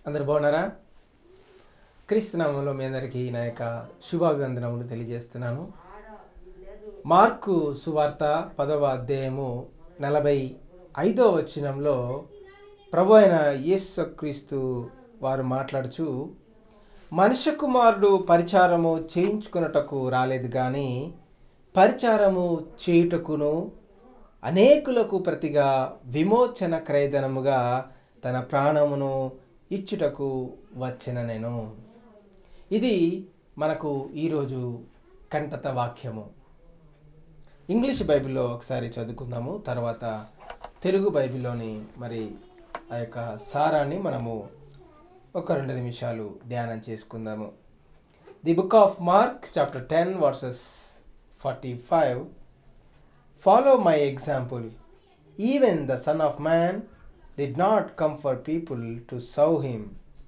అందరు బాగున్నారా? క్రీస్తు నామములో మీ అందరికీ నా యొక్క శుభాభివందనములు తెలియజేస్తున్నాను. మార్కు సువార్త 10వ అధ్యాయము 45వ వచనంలో ప్రభు అయిన యేసుక్రీస్తు వారు మాట్లాడుచు, మనుష్య కుమారుడు పరిచారము చేయించుకొనుటకు రాలేదు కానీ పరిచారము చేయుటకును అనేకులకు ప్రతిగా విమోచన క్రయధనముగా తన ప్రాణమును ఇచ్చుటకు వచ్చిన నేను. ఇది మనకు ఈరోజు కంటత వాక్యము. ఇంగ్లీష్ బైబిల్లో ఒకసారి చదువుకుందాము, తర్వాత తెలుగు బైబిల్లోని మరి ఆ యొక్క సారాన్ని మనము ఒక 2 నిమిషాలు ధ్యానం చేసుకుందాము. The book of Mark chapter 10 verses 45. Follow my example. Even the Son of Man did not come for people to serve him.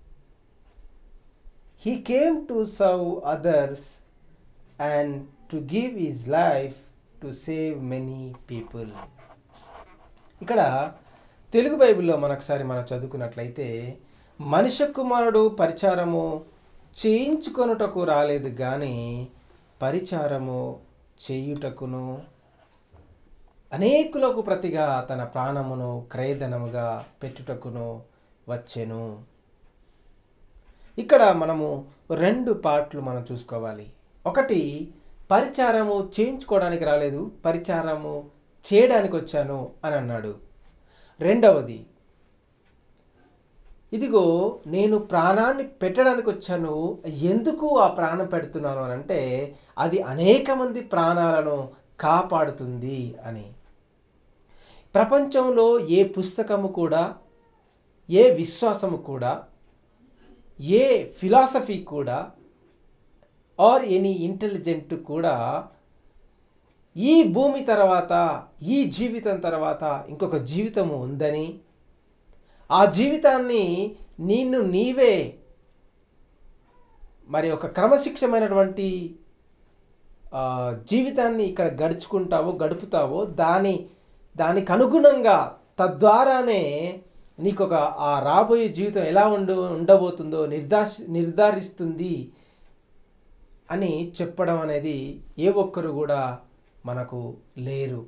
He came to serve others and to give his life to save many people. ఇక్కడ తెలుగు బైబిల్లో మనొకసారి మనం చదువుకున్నట్లయితే, మనుష్య కుమారుడు పరిచారము చేయించుకొనుటకు రాలేదు కానీ పరిచారము చేయుటకును అనేకులకు ప్రతిగా తన ప్రాణమును క్రయధనముగా పెట్టుటకును వచ్చెను. ఇక్కడ మనము 2 పార్ట్లు మనం చూసుకోవాలి. ఒకటి, పరిచారము చేయించుకోవడానికి రాలేదు, పరిచారము చేయడానికి వచ్చాను అని అన్నాడు. రెండవది, ఇదిగో నేను ప్రాణాన్ని పెట్టడానికి వచ్చాను, ఎందుకు ఆ ప్రాణం పెడుతున్నాను అని అంటే అది అనేక మంది ప్రాణాలను కాపాడుతుంది అని. ప్రపంచంలో ఏ పుస్తకము కూడా, ఏ విశ్వాసము కూడా, ఏ ఫిలాసఫీ కూడా ఆర్ ఎనీ ఇంటెలిజెంట్ కూడా ఈ భూమి తర్వాత, ఈ జీవితం తర్వాత ఇంకొక జీవితము ఉందని, ఆ జీవితాన్ని నీవే మరి ఒక క్రమశిక్షమైనటువంటి జీవితాన్ని ఇక్కడ గడుపుతావో దానికి అనుగుణంగా తద్వారానే నీకు ఆ రాబోయే జీవితం ఎలా ఉండబోతుందో నిర్ధారిస్తుంది అని చెప్పడం అనేది ఏ ఒక్కరు కూడా మనకు లేరు.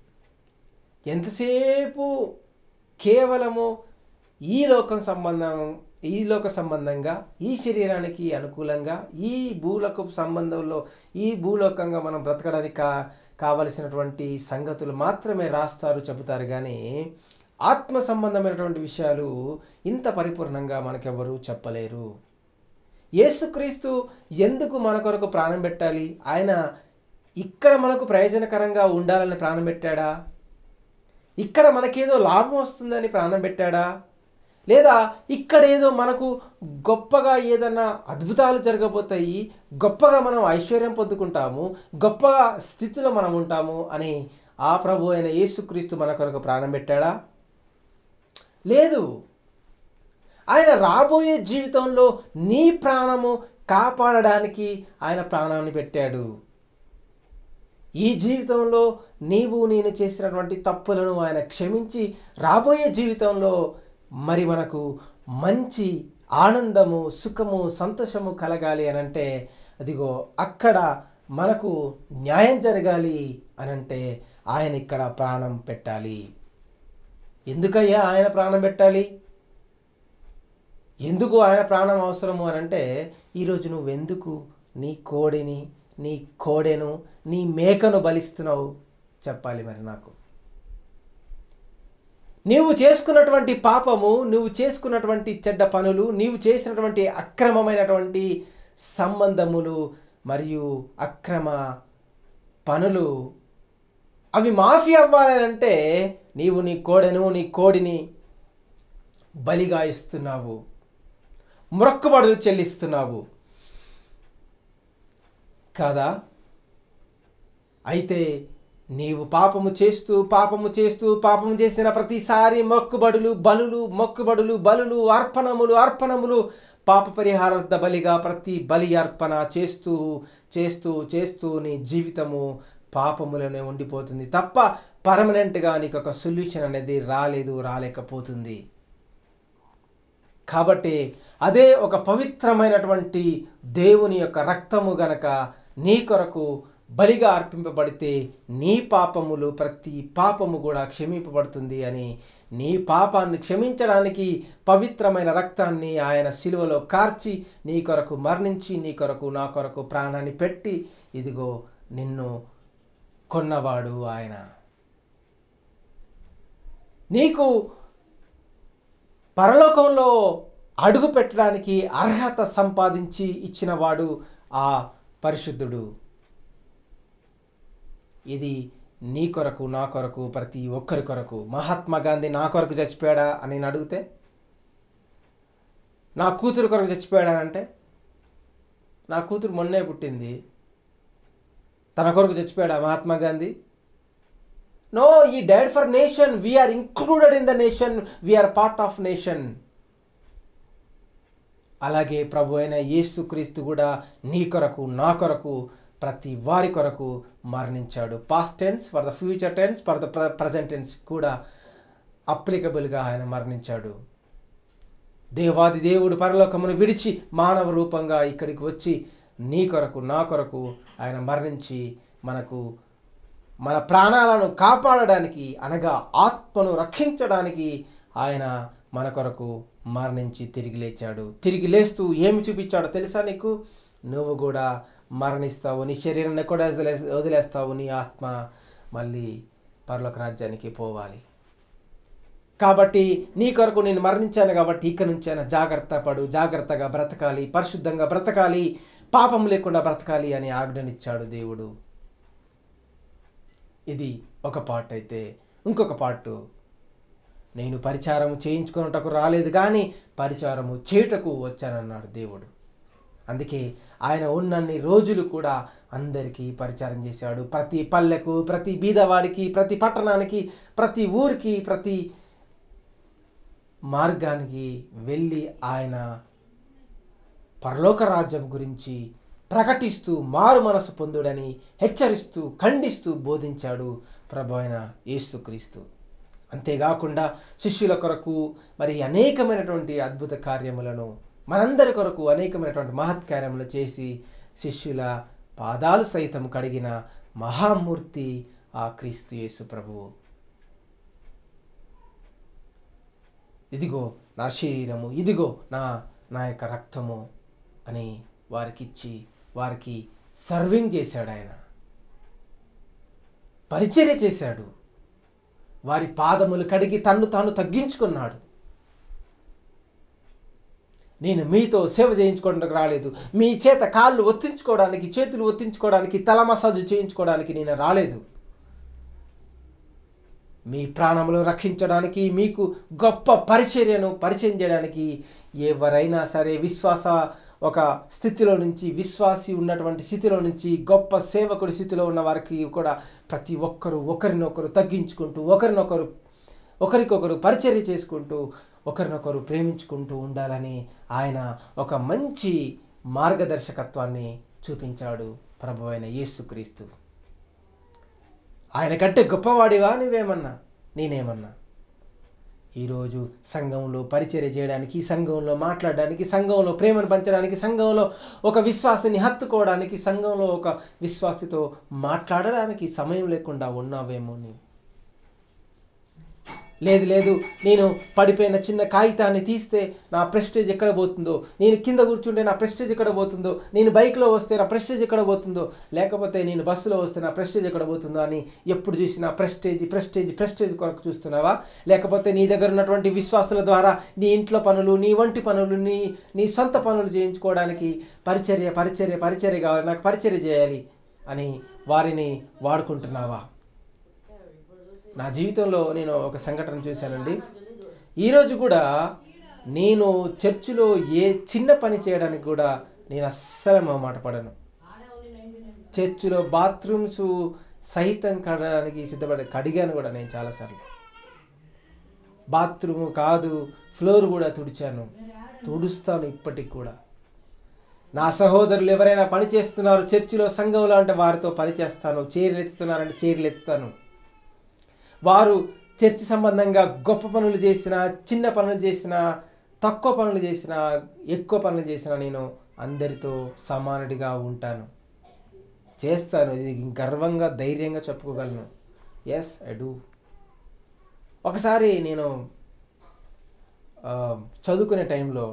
ఎంతసేపు కేవలము ఈ లోక సంబంధంగా, ఈ శరీరానికి అనుకూలంగా, ఈ భూలోకంగా మనం బ్రతకడానికి కావలసినటువంటి సంగతులు మాత్రమే రాస్తారు, చెబుతారు. కానీ ఆత్మ సంబంధమైనటువంటి విషయాలు ఇంత పరిపూర్ణంగా మనకెవరూ చెప్పలేరు. యేసుక్రీస్తు ఎందుకు మన కొరకు ప్రాణం పెట్టాలి? ఆయన ఇక్కడ మనకు ప్రయోజనకరంగా ఉండాలని ప్రాణం పెట్టాడా? ఇక్కడ మనకేదో లాభం వస్తుందని ప్రాణం పెట్టాడా? లేదా ఇక్కడ ఏదో మనకు గొప్పగా ఏదన్నా అద్భుతాలు జరగబోతాయి, గొప్పగా మనం ఐశ్వర్యం పొందుకుంటాము, గొప్పగా స్థితిలో మనం ఉంటాము అని ఆ ప్రభు అయిన యేసుక్రీస్తు మన కొరకు ప్రాణం పెట్టాడా? లేదు. ఆయన రాబోయే జీవితంలో నీ ప్రాణము కాపాడడానికి ఆయన ప్రాణాన్ని పెట్టాడు. ఈ జీవితంలో నేను చేసినటువంటి తప్పులను ఆయన క్షమించి రాబోయే జీవితంలో మరి మనకు మంచి ఆనందము, సుఖము, సంతోషము కలగాలి అనంటే, అదిగో అక్కడ మనకు న్యాయం జరగాలి అనంటే ఆయన ఇక్కడ ప్రాణం పెట్టాలి. ఎందుకయ్యా ఆయన ప్రాణం పెట్టాలి? ఎందుకు ఆయన ప్రాణం అవసరము అనంటే, ఈరోజు నువ్వెందుకు నీ కోడెను, నీ మేకను బలిస్తున్నావు చెప్పాలి మరి నాకు. నీవు చేసుకున్నటువంటి పాపము, నువ్వు చేసుకున్నటువంటి చెడ్డ పనులు, నీవు చేసినటువంటి అక్రమమైనటువంటి సంబంధములు మరియు అక్రమ పనులు అవి మాఫీ అవ్వాలంటే నీవు నీ కోడిని బలిగా ఇస్తున్నావు, మొక్కుబడులు చెల్లిస్తున్నావు కాదా? అయితే నీవు పాపము చేసిన ప్రతిసారి మొక్కుబడులు, అర్పణములు, పాప పరిహారార్థ బలిగా ప్రతి బలి అర్పణ చేస్తూ నీ జీవితము పాపములోనే ఉండిపోతుంది తప్ప పర్మనెంట్గా నీకు ఒక సొల్యూషన్ అనేది రాలేకపోతుంది. కాబట్టి అదే ఒక పవిత్రమైనటువంటి దేవుని యొక్క రక్తము గనక నీ కొరకు బలిగా అర్పింపబడితే నీ పాపములు ప్రతి పాపము కూడా క్షమింపబడుతుంది అని, నీ పాపాన్ని క్షమించడానికి పవిత్రమైన రక్తాన్ని ఆయన శిలువలో కార్చి నీ కొరకు మరణించి నీ కొరకు నా కొరకు ప్రాణాన్ని పెట్టి ఇదిగో నిన్ను కొన్నవాడు ఆయన. నీకు పరలోకంలో అడుగు పెట్టడానికి అర్హత సంపాదించి ఇచ్చినవాడు ఆ పరిశుద్ధుడు. ఇది నీ కొరకు నా కొరకు ప్రతి ఒక్కరి కొరకు. మహాత్మా గాంధీ నా కొరకు చచ్చిపోయాడా అని నేను అడిగితే, నా కూతురు కొరకు చచ్చిపోయాడా అంటే, నా కూతురు మొన్నే పుట్టింది, తన కొరకు చచ్చిపోయాడా Mahatma Gandhi? No, he died for nation. We are included in the nation. We are part of nation. అలాగే ప్రభు అయిన యేసుక్రీస్తు కూడా నీ కొరకు నా కొరకు ప్రతి వారి కొరకు మరణించాడు. Past tense, for the future tense, for the present tense కూడా అప్లికబుల్గా ఆయన మరణించాడు. దేవాది దేవుడు పరలోకమును విడిచి మానవ రూపంగా ఇక్కడికి వచ్చి నీ కొరకు నా కొరకు ఆయన మరణించి మనకు మన ప్రాణాలను కాపాడడానికి, అనగా ఆత్మను రక్షించడానికి ఆయన మన కొరకు మరణించి తిరిగి లేచాడు. తిరిగి లేస్తూ ఏమి చూపించాడో తెలుసా నీకు? నువ్వు కూడా మరణిస్తావు, నీ శరీరాన్ని కూడా వదిలేస్తావు, నీ ఆత్మ మళ్ళీ పరలోక రాజ్యానికి పోవాలి. కాబట్టి నీ కొరకు నేను మరణించాను కాబట్టి ఇక నుంచి అయినా జాగ్రత్త పడు, జాగ్రత్తగా బ్రతకాలి, పరిశుద్ధంగా బ్రతకాలి, పాపం లేకుండా బ్రతకాలి అని ఆజ్ఞనిచ్చాడు దేవుడు. ఇది ఒక పార్ట్ అయితే, ఇంకొక పార్టు, నేను పరిచారము చేయించుకున్నటకు రాలేదు కానీ పరిచారము చేయుటకు వచ్చానన్నాడు దేవుడు. అందుకే ఆయన ఉన్నన్ని రోజులు కూడా అందరికీ పరిచారం చేశాడు. ప్రతి పల్లెకు, ప్రతి బీదవాడికి, ప్రతి పట్టణానికి, ప్రతి ఊరికి, ప్రతి మార్గానికి వెళ్ళి ఆయన పరలోక రాజ్యం గురించి ప్రకటిస్తూ మారు మనసు పొందుడని హెచ్చరిస్తూ ఖండిస్తూ బోధించాడు ప్రభు అయిన యేసుక్రీస్తు. అంతేకాకుండా శిష్యుల కొరకు మరి అనేకమైనటువంటి అద్భుత కార్యములను, మనందరి కొరకు అనేకమైనటువంటి మహత్కార్యములు చేసి శిష్యుల పాదాలు సైతం కడిగిన మహామూర్తి ఆ క్రీస్తు యేసు ప్రభువు. ఇదిగో నా శరీరము, ఇదిగో నా యొక్క రక్తము అని వారికిచ్చి వారికి సర్వింగ్ చేశాడు. ఆయన పరిచర్య చేశాడు. వారి పాదములు కడిగి తన్ను తాను తగ్గించుకున్నాడు. నేను మీతో సేవ చేయించుకోవడానికి రాలేదు, మీ చేత కాళ్ళు ఒత్తించుకోవడానికి, చేతులు ఒత్తించుకోవడానికి, తల మసాజు చేయించుకోవడానికి నేను రాలేదు. మీ ప్రాణములు రక్షించడానికి, మీకు గొప్ప పరిచర్యను పరిచయం చేయడానికి, ఎవరైనా సరే ఒక స్థితిలో నుంచి, విశ్వాసి ఉన్నటువంటి స్థితిలో నుంచి గొప్ప సేవకుడి స్థితిలో ఉన్న వారికి కూడా ప్రతి ఒక్కరూ ఒకరినొకరు తగ్గించుకుంటూ, ఒకరికొకరు పరిచర్య చేసుకుంటూ, ఒకరినొకరు ప్రేమించుకుంటూ ఉండాలని ఆయన ఒక మంచి మార్గదర్శకత్వాన్ని చూపించాడు ప్రభు అయిన యేసుక్రీస్తు. ఆయన కంటే గొప్పవాడివా నువ్వేమన్నా, నేనేమన్నా? ఈరోజు సంఘంలో పరిచర్య చేయడానికి, సంఘంలో మాట్లాడడానికి, సంఘంలో ప్రేమను పంచడానికి, సంఘంలో ఒక విశ్వాసిని హత్తుకోవడానికి, సంఘంలో ఒక విశ్వాసితో మాట్లాడడానికి సమయం లేకుండా ఉన్నావేమో నీవు. లేదు, నేను పడిపోయిన చిన్న కాగితాన్ని తీస్తే నా ప్రెస్టేజ్ ఎక్కడ పోతుందో, నేను కింద కూర్చుంటే నా ప్రెస్టేజ్ ఎక్కడ పోతుందో, నేను బైక్లో వస్తే నా ప్రెస్టేజ్ ఎక్కడ పోతుందో, లేకపోతే నేను బస్సులో వస్తే నా ప్రెస్టేజ్ ఎక్కడ పోతుందో అని ఎప్పుడు చూసినా ప్రెస్టేజ్ కొరకు చూస్తున్నావా? లేకపోతే నీ దగ్గర ఉన్నటువంటి విశ్వాసుల ద్వారా నీ ఇంట్లో పనులు, నీ వంటి పనులు, నీ సొంత పనులు చేయించుకోవడానికి పరిచర్య కావాలి, నాకు పరిచర్య చేయాలి అని వారిని వాడుకుంటున్నావా? నా జీవితంలో నేను ఒక సంఘటన చూశానండి. ఈరోజు కూడా నేను చర్చిలో ఏ చిన్న పని చేయడానికి కూడా నేను అస్సలు మొహమాట పడను. చర్చిలో బాత్రూమ్స్ సహితం కడగడానికి కడిగాను కూడా నేను చాలాసార్లు. బాత్రూమ్ కాదు, ఫ్లోర్ కూడా తుడుస్తాను ఇప్పటికి కూడా. నా సహోదరులు ఎవరైనా పని చేస్తున్నారు చర్చిలో, సంఘంలో అంటే వారితో పని చేస్తాను. చీరలు ఎత్తుతున్నారంటే చీరలు ఎత్తుతాను. వారు చర్చి సంబంధంగా గొప్ప పనులు చేసినా, చిన్న పనులు చేసినా తక్కువ పనులు చేసినా ఎక్కువ పనులు చేసినా నేను అందరితో సమానుడిగా ఉంటాను, చేస్తాను. ఇది గర్వంగా ధైర్యంగా చెప్పుకోగలను. Yes I do. ఒకసారి నేను చదువుకునే టైంలో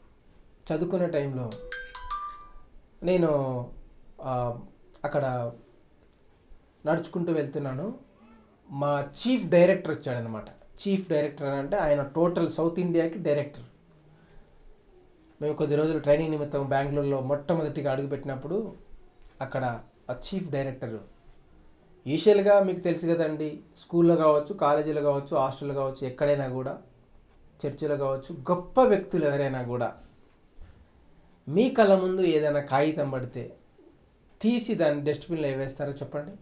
నేను అక్కడ నడుచుకుంటూ వెళ్తున్నాను. మా చీఫ్ డైరెక్టర్ వచ్చాడనమాట. చీఫ్ డైరెక్టర్ అంటే ఆయన టోటల్ సౌత్ ఇండియాకి డైరెక్టర్. మేము కొద్ది రోజులు ట్రైనింగ్ నిమిత్తం బెంగళూరులో మొట్టమొదటిగా అడుగుపెట్టినప్పుడు అక్కడ ఆ చీఫ్ డైరెక్టర్, యూజువల్గా మీకు తెలుసు కదండి, స్కూల్లో కావచ్చు, కాలేజీలో కావచ్చు, హాస్టల్లో కావచ్చు, ఎక్కడైనా కూడా, చర్చిలో కావచ్చు, గొప్ప వ్యక్తులు ఎవరైనా కూడా మీ కళ్ళ ముందు ఏదైనా కాగితం పడితే తీసి దాన్ని డస్ట్బిన్లో వేస్తారో చెప్పండి?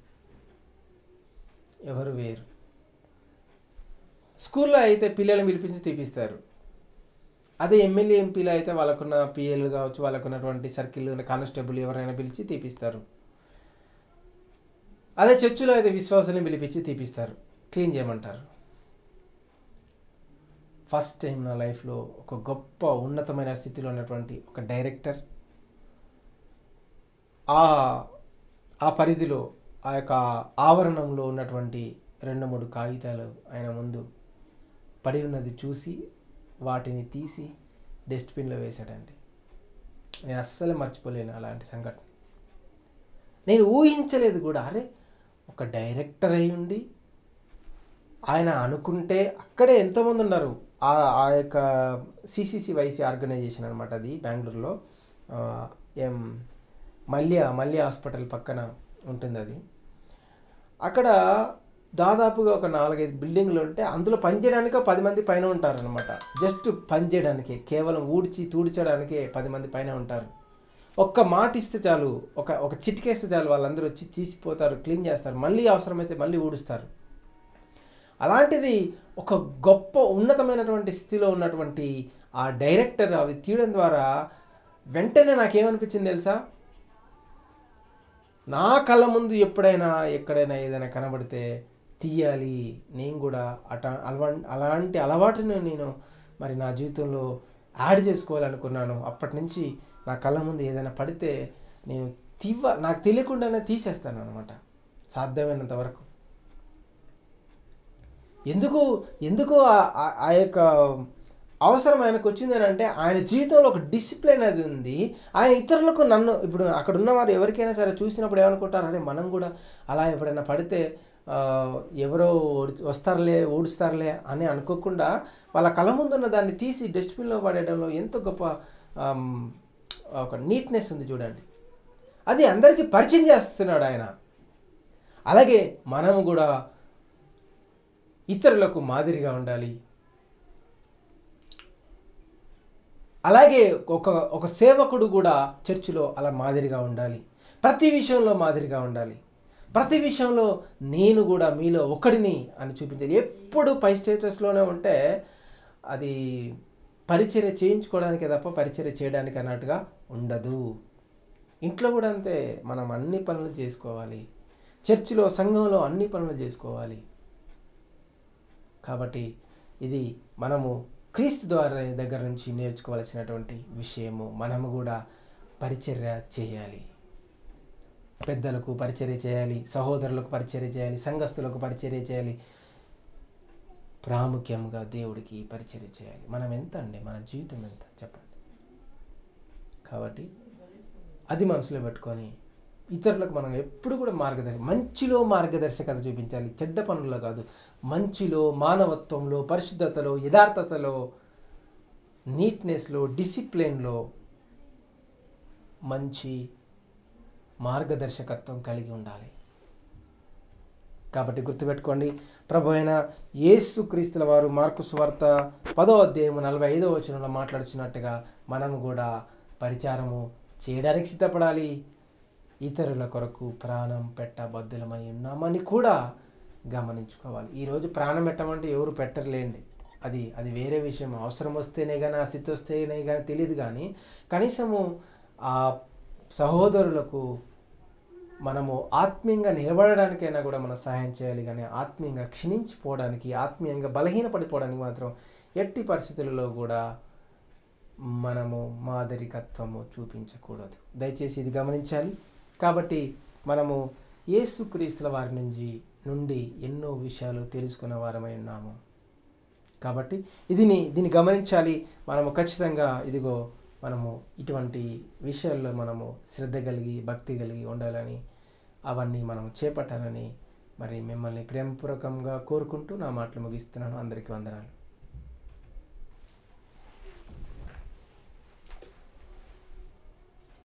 ఎవరు వేరు. స్కూల్లో అయితే పిల్లల్ని పిలిపించి తీపిస్తారు. అదే ఎమ్మెల్యే ఎంపీలు అయితే వాళ్ళకున్న పిఎల్ కావచ్చు, వాళ్ళకున్నటువంటి సర్కిల్ కానిస్టేబుల్ ఎవరైనా పిలిచి తీపిస్తారు. అదే చర్చిలో అయితే విశ్వాసాన్ని పిలిపించి తీపిస్తారు, క్లీన్ చేయమంటారు. ఫస్ట్ టైం నా లైఫ్లో ఒక గొప్ప ఉన్నతమైన స్థితిలో ఉన్నటువంటి ఒక డైరెక్టర్ ఆ పరిధిలో ఆ యొక్క ఆవరణంలో ఉన్నటువంటి 2-3 కాగితాలు ఆయన ముందు పడి ఉన్నది చూసి వాటిని తీసి డస్ట్బిన్లో వేశాడండి. నేను అస్సలు మర్చిపోలేను అలాంటి సంఘటన. నేను ఊహించలేదు కూడా. అరే, ఒక డైరెక్టర్ అయి ఉండి ఆయన అనుకుంటే అక్కడే ఎంతోమంది ఉన్నారు. ఆ యొక్క CCCYC ఆర్గనైజేషన్ అనమాట, అది బెంగళూరులో మల్య హాస్పిటల్ పక్కన ఉంటుంది. అది అక్కడ దాదాపుగా ఒక 4-5 బిల్డింగ్లు ఉంటే అందులో పనిచేయడానికి 10 మంది పైన ఉంటారనమాట. జస్ట్ పనిచేయడానికి, కేవలం తూడ్చడానికే 10 మంది పైన ఉంటారు. ఒక్క మాట ఇస్తే చాలు, ఒక చిటికేస్తే చాలు, వాళ్ళందరూ వచ్చి తీసిపోతారు, క్లీన్ చేస్తారు, మళ్ళీ అవసరమైతే మళ్ళీ ఊడుస్తారు. అలాంటిది ఒక గొప్ప ఉన్నతమైనటువంటి స్థితిలో ఉన్నటువంటి ఆ డైరెక్టర్ అవి తీయడం ద్వారా వెంటనే నాకేమనిపించింది తెలుసా? నా కళ్ళ ముందు ఎక్కడైనా ఏదైనా కనబడితే తీయాలి, నేను కూడా అలాంటి అలవాటును నేను మరి నా జీవితంలో యాడ్ చేసుకోవాలనుకున్నాను. అప్పటి నుంచి నా కళ్ళ ముందు ఏదైనా పడితే నేను నాకు తెలియకుండానే తీసేస్తాను అనమాట, సాధ్యమైనంత వరకు. ఎందుకు ఆ యొక్క అవసరం ఆయనకు వచ్చింది అంటే, ఆయన జీవితంలో ఒక డిసిప్లిన్ అది ఉంది. ఆయన ఇతరులకు ఇప్పుడు అక్కడ ఉన్నవారు ఎవరికైనా సరే చూసినప్పుడు ఏమనుకుంటారు, అదే మనం కూడా అలా ఎప్పుడైనా పడితే ఎవరో వస్తారులే, ఊడుస్తారులే అని అనుకోకుండా వాళ్ళ కళ్ళ ముందున్న దాన్ని తీసి డస్ట్బిన్లో పడేయడంలో ఎంత గొప్ప ఒక నీట్నెస్ ఉంది చూడండి. అది అందరికీ పరిచయం చేస్తున్నాడు ఆయన. అలాగే మనము కూడా ఇతరులకు మాదిరిగా ఉండాలి. అలాగే ఒక సేవకుడు కూడా చర్చిలో అలా మాదిరిగా ఉండాలి. ప్రతి విషయంలో మాదిరిగా ఉండాలి. ప్రతి విషయంలో నేను కూడా మీలో ఒకడిని అని చూపించాలి. ఎప్పుడు పై స్టేటస్లోనే ఉంటే అది పరిచర్య చేయించుకోవడానికే తప్ప పరిచర్య చేయడానికి అన్నట్టుగా ఉండదు. ఇంట్లో కూడా అంతే, మనం అన్ని పనులు చేసుకోవాలి. చర్చిలో, సంఘంలో అన్ని పనులు చేసుకోవాలి. కాబట్టి ఇది మనము క్రీస్తు దగ్గర నుంచి నేర్చుకోవాల్సినటువంటి విషయము. మనము కూడా పరిచర్య చేయాలి. పెద్దలకు పరిచర్య చేయాలి, సహోదరులకు పరిచర్య చేయాలి, సంఘస్థులకు పరిచర్య చేయాలి, ప్రాముఖ్యంగా దేవుడికి పరిచర్య చేయాలి. మనం ఎంత అండి, మన జీవితం ఎంత చెప్పండి. కాబట్టి అది మనసులో పెట్టుకొని ఇతరులకు మనం ఎప్పుడు కూడా మంచిలో మార్గదర్శకత చూపించాలి. చెడ్డ పనుల్లో కాదు, మంచిలో, మానవత్వంలో, పరిశుద్ధతలో, యథార్థతలో, నీట్నెస్లో, డిసిప్లిన్లో మంచి మార్గదర్శకత్వం కలిగి ఉండాలి. కాబట్టి గుర్తుపెట్టుకోండి, ప్రభు అయిన యేసుక్రీస్తుల వారు మార్కు సువార్త 10వ అధ్యాయం 45వ వచనంలో మాట్లాడుచున్నట్టుగా మనము కూడా పరిచారము చేయడానికి సిద్ధపడాలి. ఇతరుల కొరకు ప్రాణం పెట్టబద్దులమై ఉన్నామని కూడా గమనించుకోవాలి. ఈరోజు ప్రాణం పెట్టమంటే ఎవరు పెట్టరులేండి, అది వేరే విషయం. అవసరం వస్తేనే కానీ, ఆ స్థితి వస్తేనే కానీ తెలియదు. కానీ కనీసము ఆ సహోదరులకు మనము ఆత్మీయంగా నిలబడడానికైనా కూడా మనం సహాయం చేయాలి. కానీ ఆత్మీయంగా క్షీణించిపోవడానికి, ఆత్మీయంగా బలహీనపడిపోవడానికి మాత్రం ఎట్టి పరిస్థితులలో కూడా మనము మాదిరికత్వము చూపించకూడదు. దయచేసి ఇది గమనించాలి. కాబట్టి మనము యేసుక్రీస్తుల వారి నుండి ఎన్నో విషయాలు తెలుసుకున్న వారమై ఉన్నాము. కాబట్టి దీన్ని గమనించాలి. మనము ఖచ్చితంగా ఇదిగో మనము ఇటువంటి విషయాల్లో మనము శ్రద్ధ కలిగి భక్తి కలిగి ఉండాలని, అవన్నీ మనము చేపట్టాలని మరి మిమ్మల్ని ప్రేమపూర్వకంగా కోరుకుంటూ నా మాటలు ముగిస్తున్నాను. అందరికీ వందనాలు.